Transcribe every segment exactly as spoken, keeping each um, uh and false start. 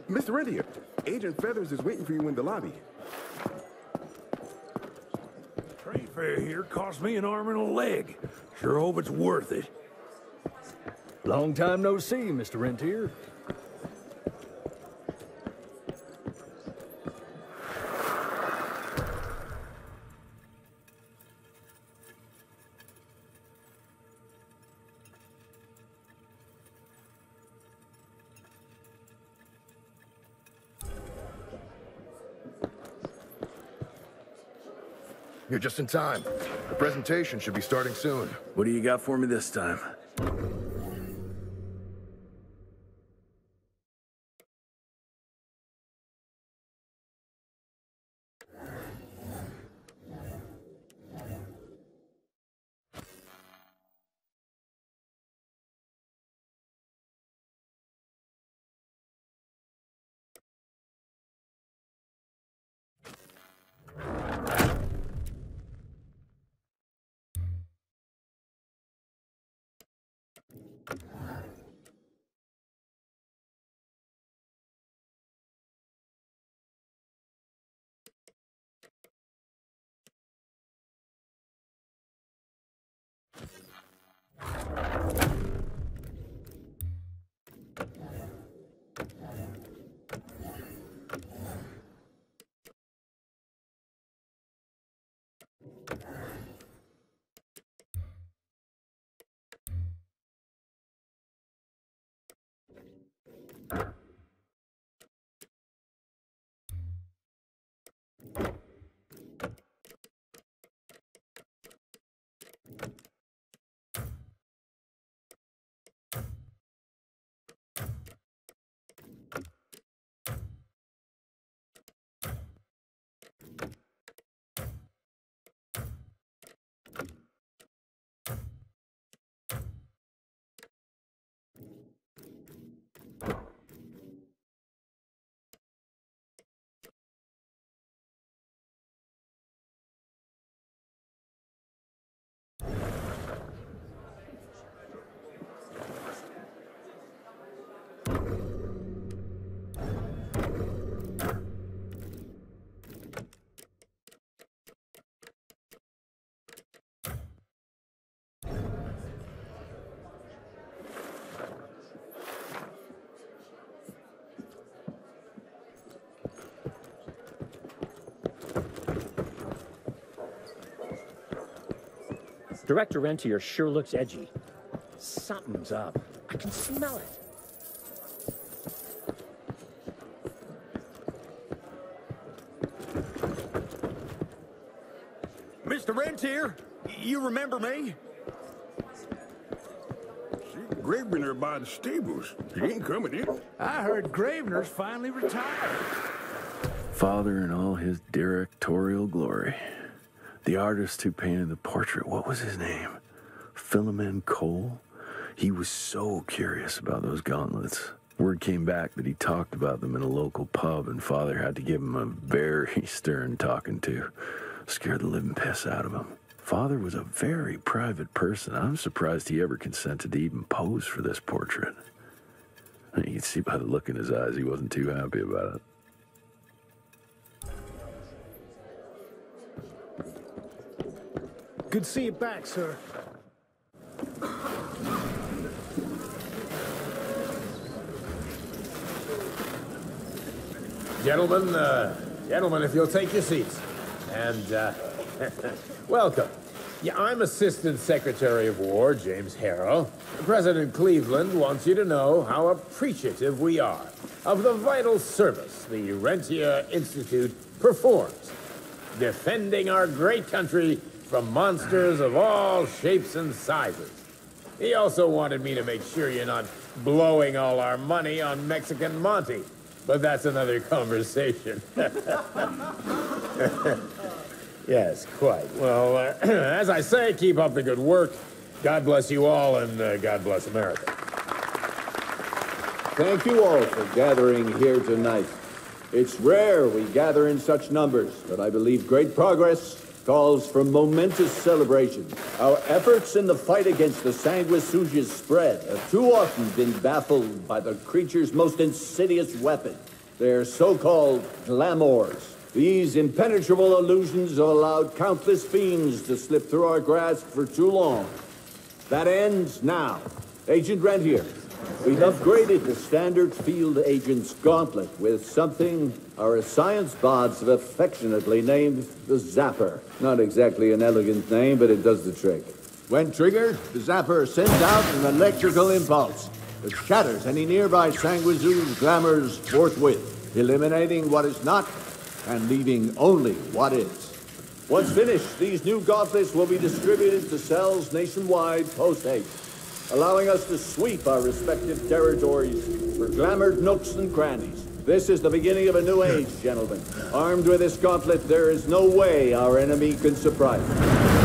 Mister Rentier, Agent Feathers is waiting for you in the lobby. Train fare here cost me an arm and a leg. Sure hope it's worth it. Long time no see, Mister Rentier. You're just in time. The presentation should be starting soon. What do you got for me this time? Director Rentier sure looks edgy. Something's up. I can smell it. Mister Rentier, you remember me? See Gravener by the stables. He ain't coming in. I heard Gravener's finally retired. Father in all his directorial glory. The artist who painted the portrait, what was his name? Philomen Cole? He was so curious about those gauntlets. Word came back that he talked about them in a local pub, and Father had to give him a very stern talking to. Scared the living piss out of him. Father was a very private person. I'm surprised he ever consented to even pose for this portrait. You can see by the look in his eyes he wasn't too happy about it. Good to see you back, sir. Gentlemen, uh, gentlemen, if you'll take your seats. And, uh, welcome. Yeah, I'm Assistant Secretary of War, James Harrow. President Cleveland wants you to know how appreciative we are of the vital service the Rentier Institute performs, defending our great country from monsters of all shapes and sizes. He also wanted me to make sure you're not blowing all our money on Mexican Monty, but that's another conversation. Yes, quite. Well, uh, as I say, keep up the good work. God bless you all, and uh, God bless America. Thank you all for gathering here tonight. It's rare we gather in such numbers, but I believe great progress calls for momentous celebration. Our efforts in the fight against the sanguisuga's spread have too often been baffled by the creature's most insidious weapon, They're so-called glamours. These impenetrable illusions have allowed countless fiends to slip through our grasp for too long. That ends now. Agent Rentier, we've upgraded the standard field agent's gauntlet with something our science bots have affectionately named the Zapper. Not exactly an elegant name, but it does the trick. When triggered, the Zapper sends out an electrical impulse that shatters any nearby Sanguizu's glamours forthwith, eliminating what is not and leaving only what is. Once finished, these new gauntlets will be distributed to cells nationwide post-haste, allowing us to sweep our respective territories for glamoured nooks and crannies. This is the beginning of a new age, gentlemen. Armed with this gauntlet, there is no way our enemy can surprise us.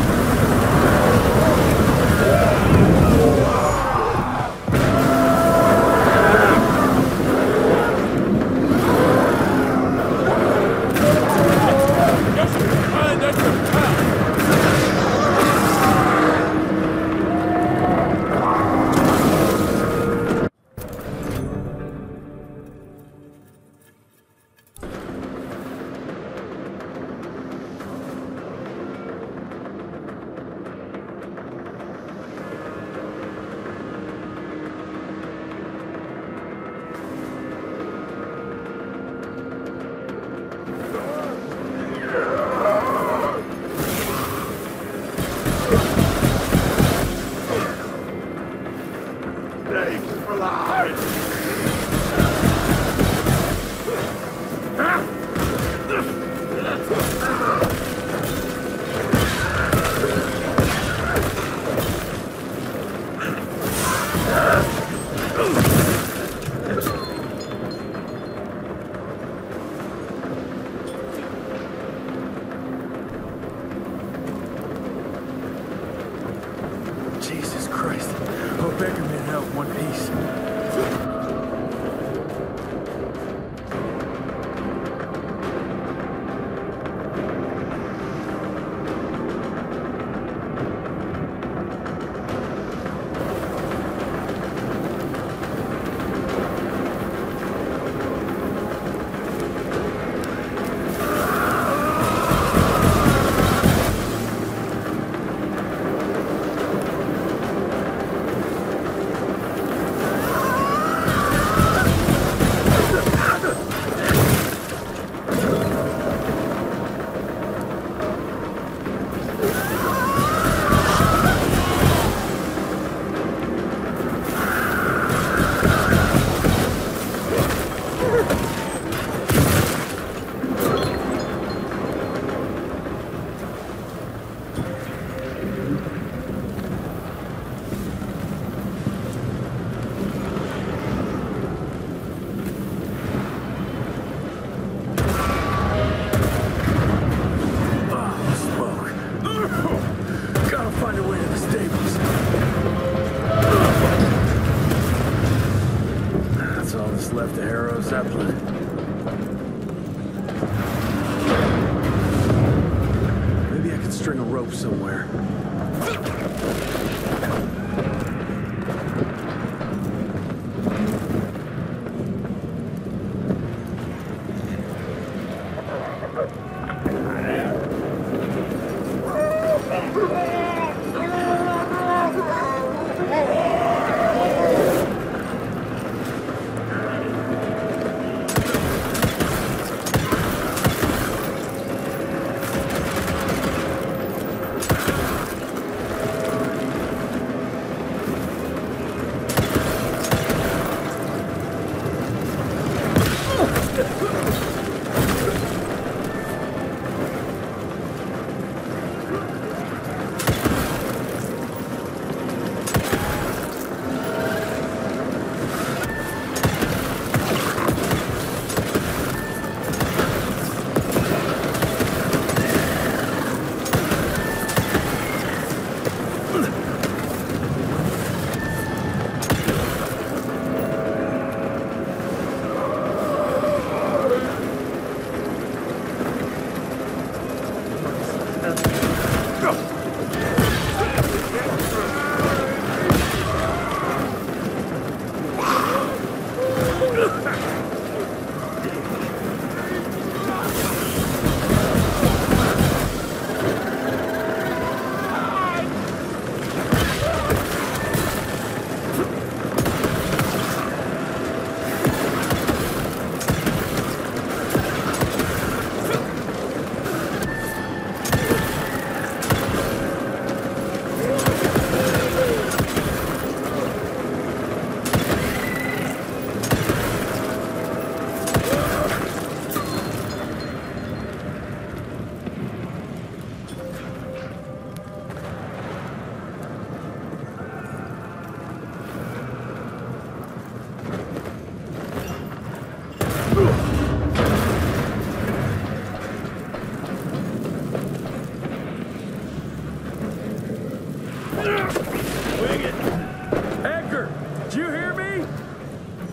Jesus Christ. Hope Becker made it out in one piece.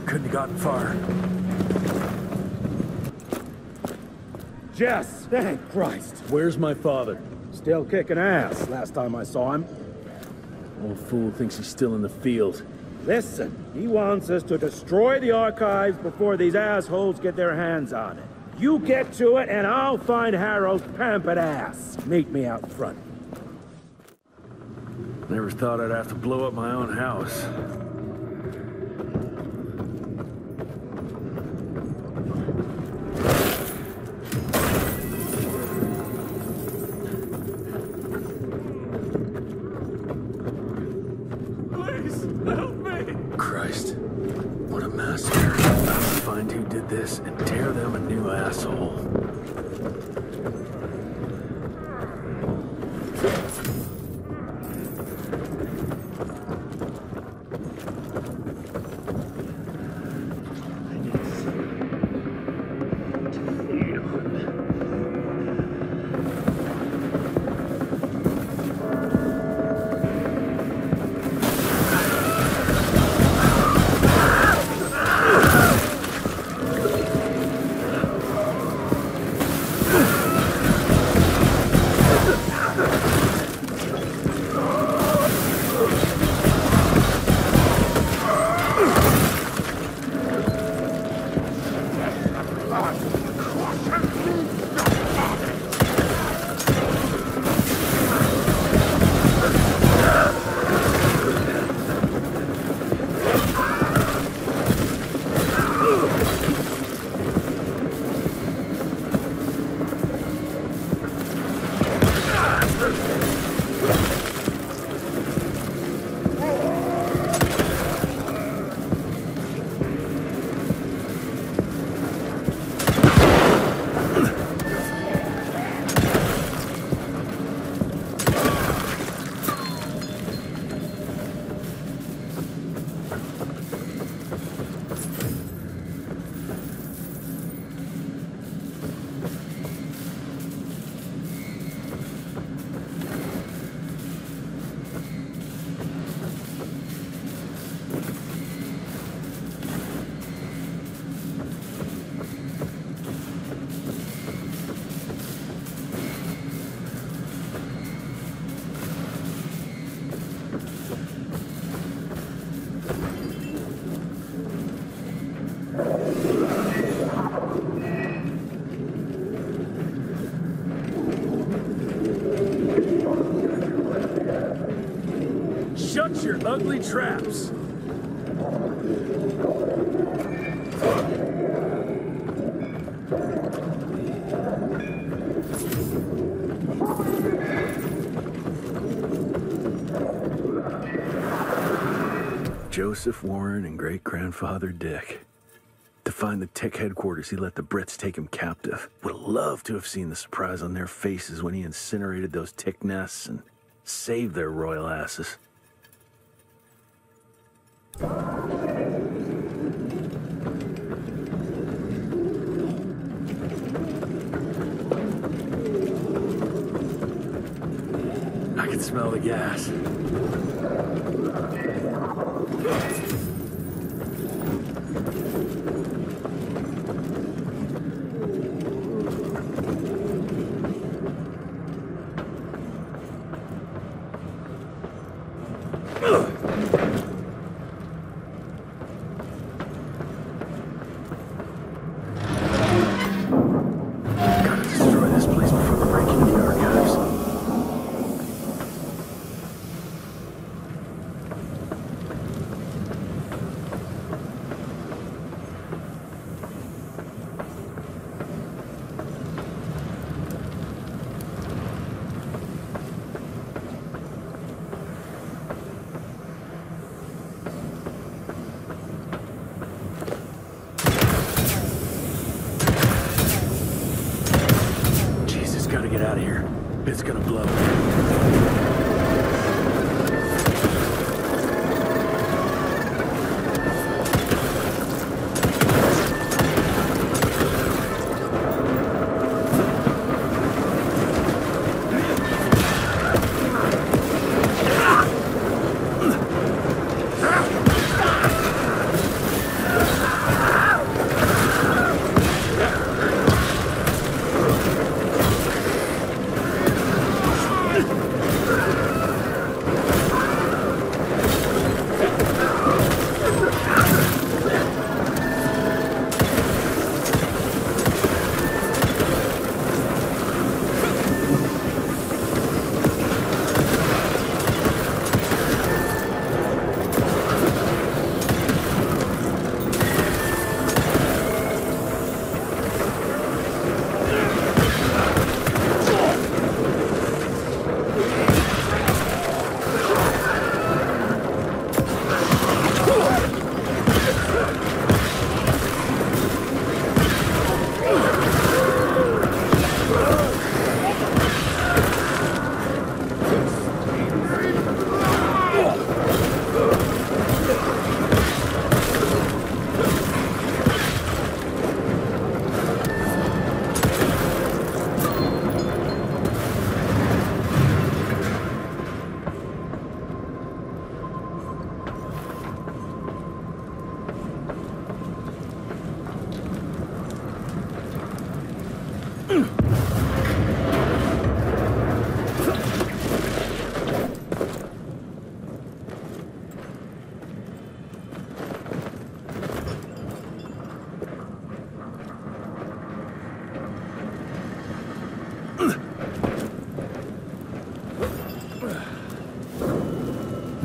Couldn't have gotten far. Jess, thank Christ. Where's my father? Still kicking ass last time I saw him. Old fool thinks he's still in the field. Listen, he wants us to destroy the archives before these assholes get their hands on it. You get to it, and I'll find Harold's pampered ass. Meet me out front. Never thought I'd have to blow up my own house. Christ, what a massacre. I'll find who did this and tear them a new asshole. Shut your ugly traps! Joseph Warren and great-grandfather Dick. To find the Tick headquarters, he let the Brits take him captive. Would have loved to have seen the surprise on their faces when he incinerated those Tick nests and saved their royal asses. I can smell the gas. Gotta destroy this place before they break into the archives. Jesus, gotta get out of here. It's gonna blow.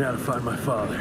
Now to find my father.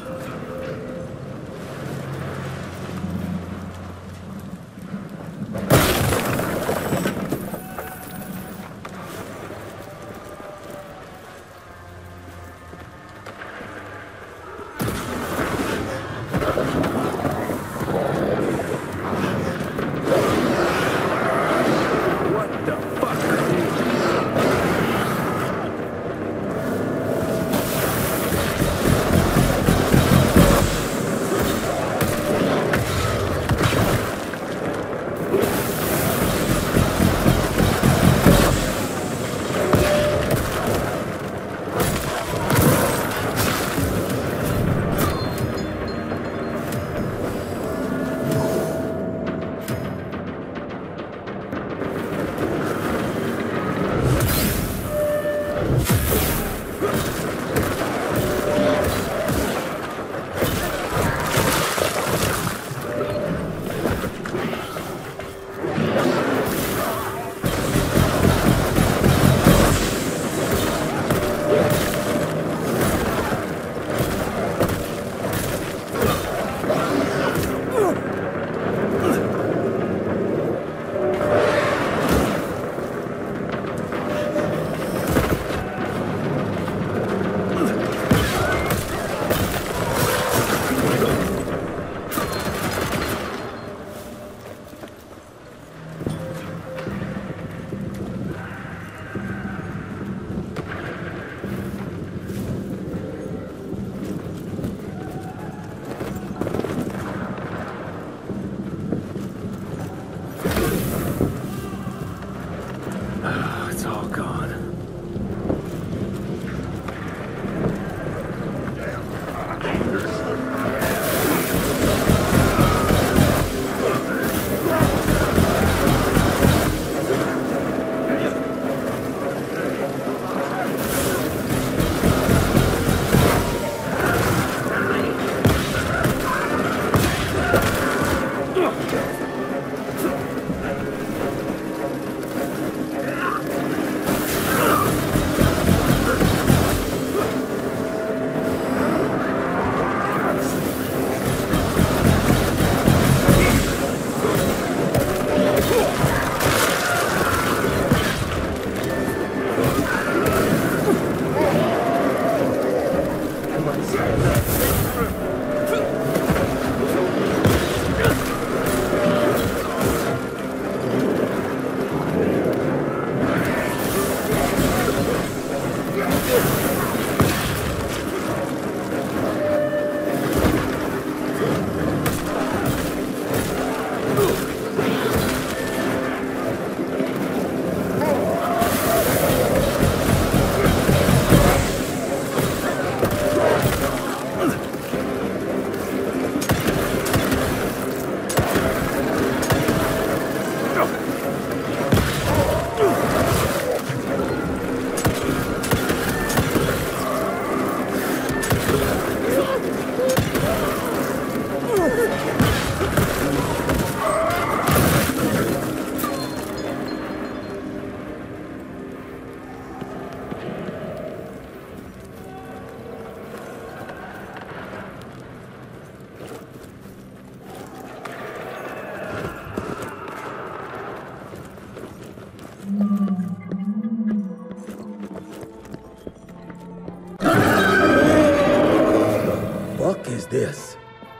Is this?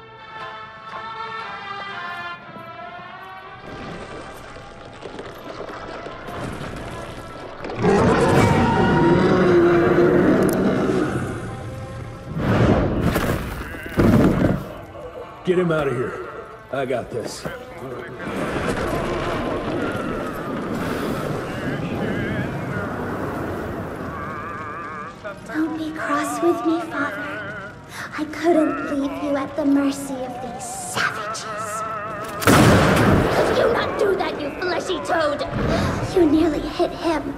Get him out of here. I got this. Don't be cross with me, Father. I couldn't leave you at the mercy of these savages. Could you not do that, you fleshy toad? You nearly hit him.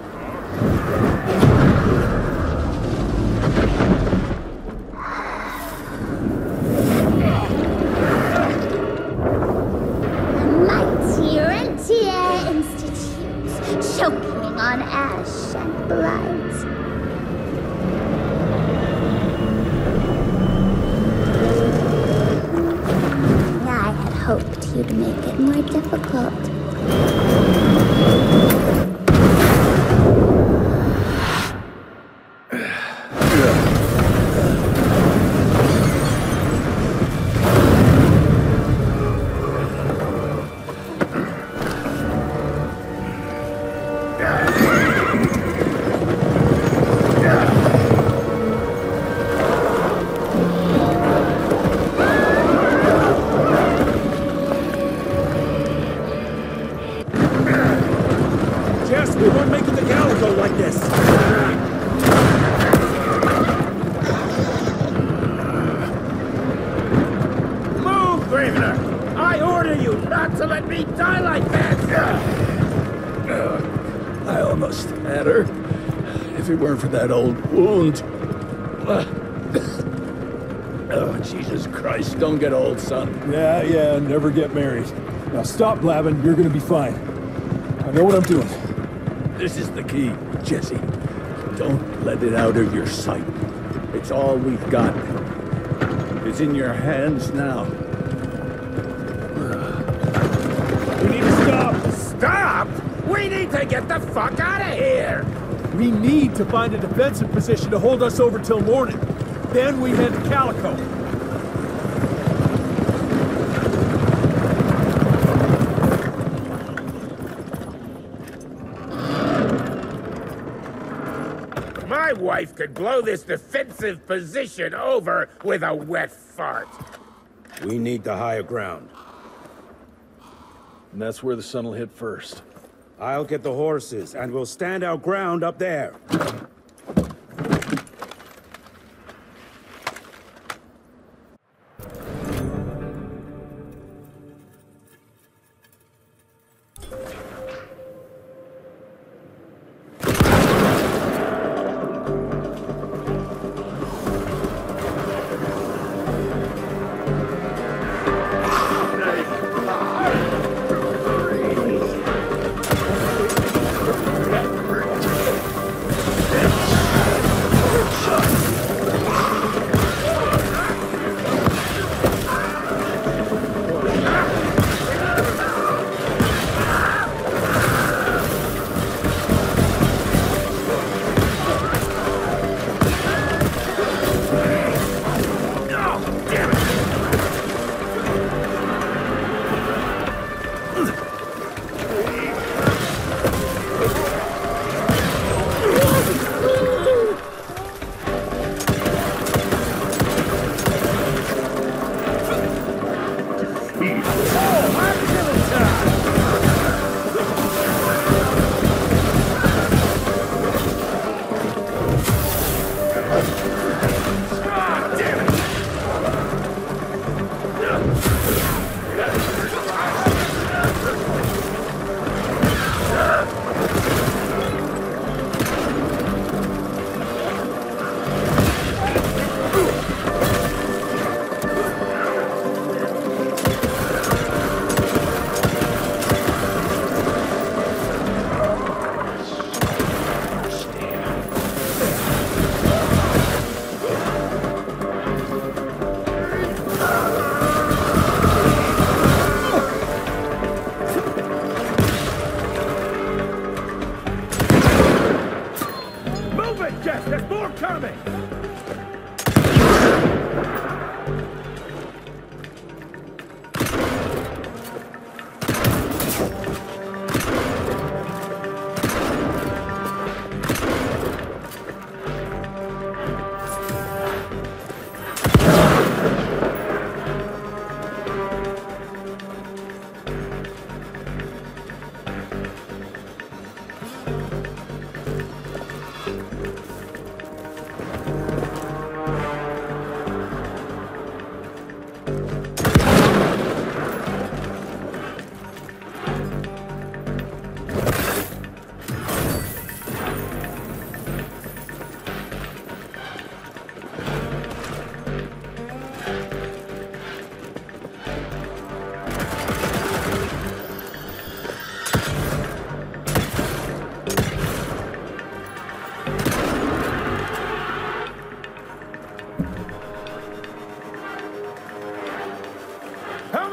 The mighty Rentier Institute, choking on ash and blood. you'd make it more difficult. We weren't making the Calico like this. Move, Gravener! I order you not to let me die like that! I almost had her. If it weren't for that old wound. Oh, Jesus Christ, don't get old, son. Yeah, yeah, never get married. Now stop blabbing, you're gonna be fine. I know what I'm doing. This is the key, Jesse. Don't let it out of your sight. It's all we've got. It's in your hands now. We need to stop! Stop? We need to get the fuck out of here! We need to find a defensive position to hold us over till morning. Then we head to Calico. My wife could blow this defensive position over with a wet fart. We need the higher ground. And that's where the sun will hit first. I'll get the horses, and we'll stand our ground up there.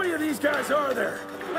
many of these guys are there?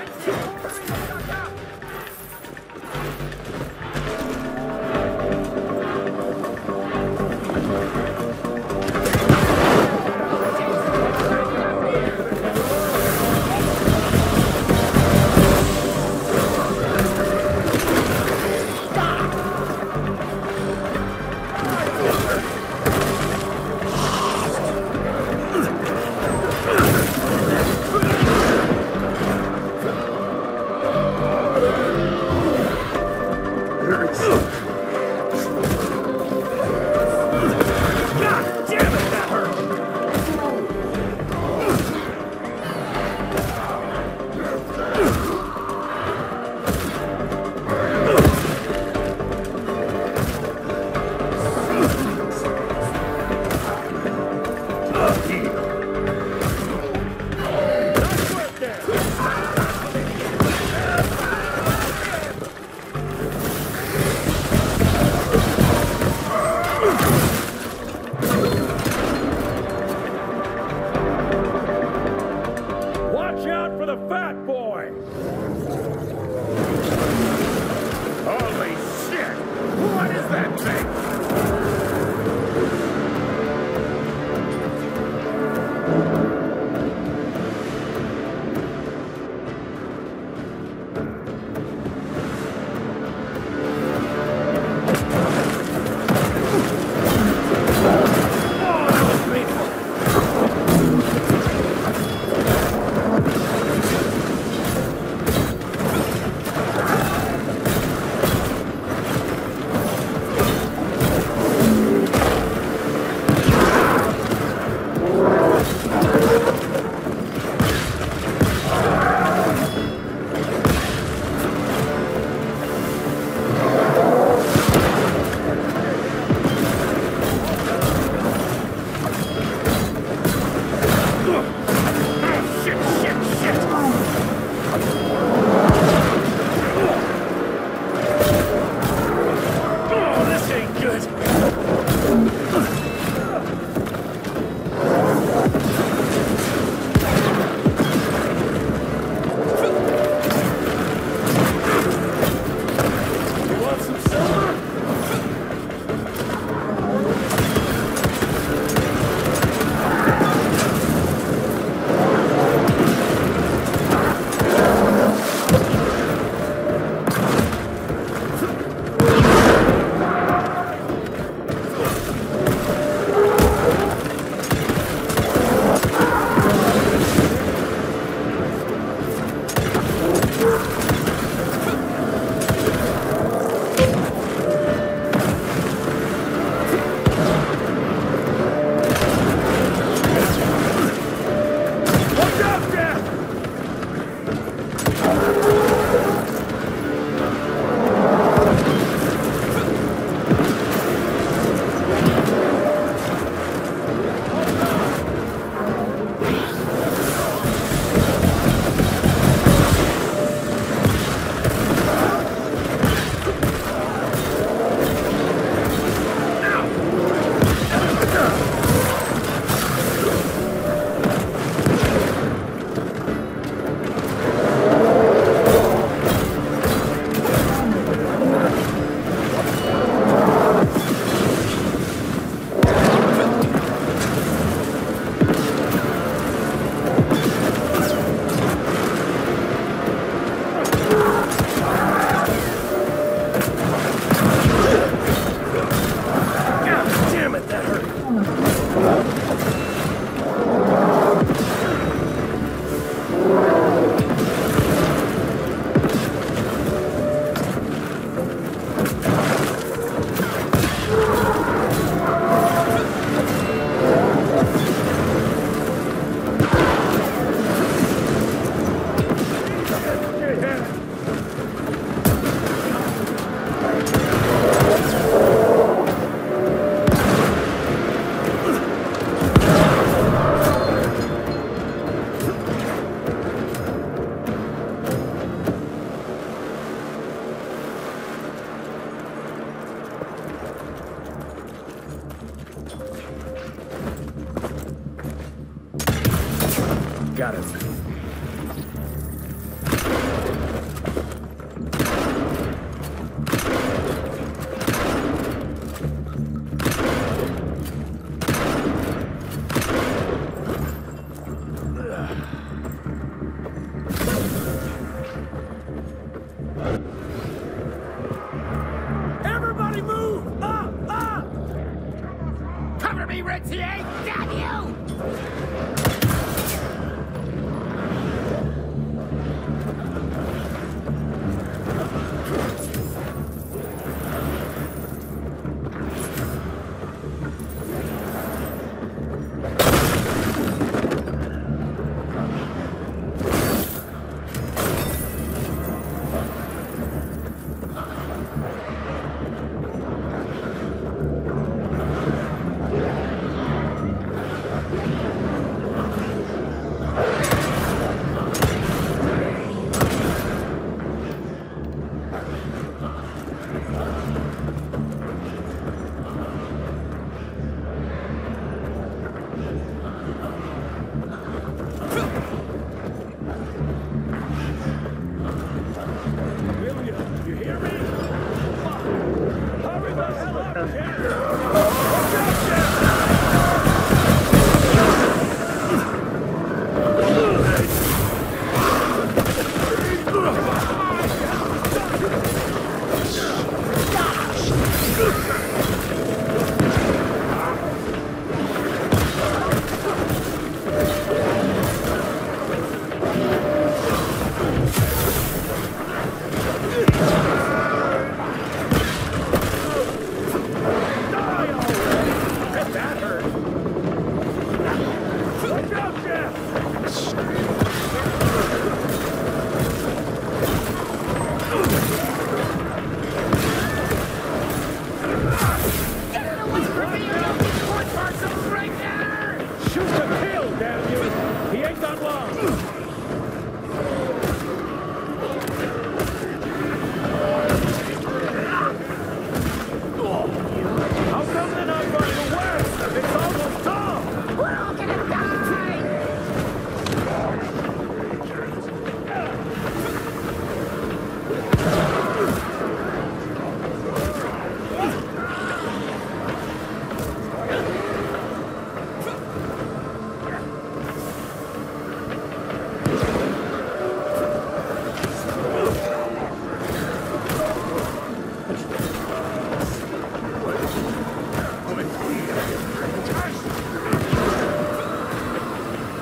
Watch out for the fat boy! Holy shit! What is that thing? Got it.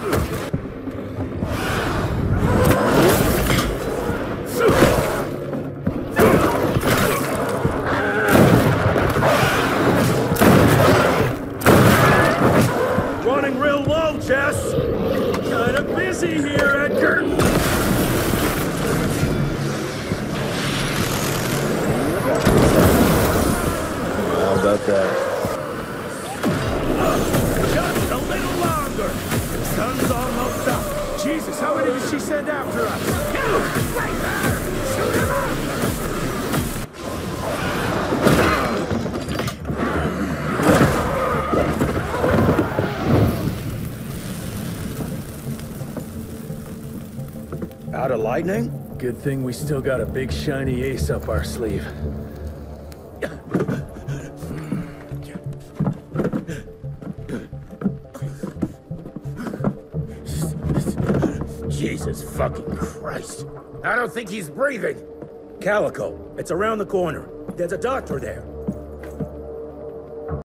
Running real low, Jess. Kinda busy here, Edgar. How about that? Just a little longer. The sun's almost up. Jesus, how many did she send after us? You! Right there! Shoot him up! Out of lightning? Good thing we still got a big shiny ace up our sleeve. Jesus fucking Christ. I don't think he's breathing. Calico, it's around the corner. There's a doctor there.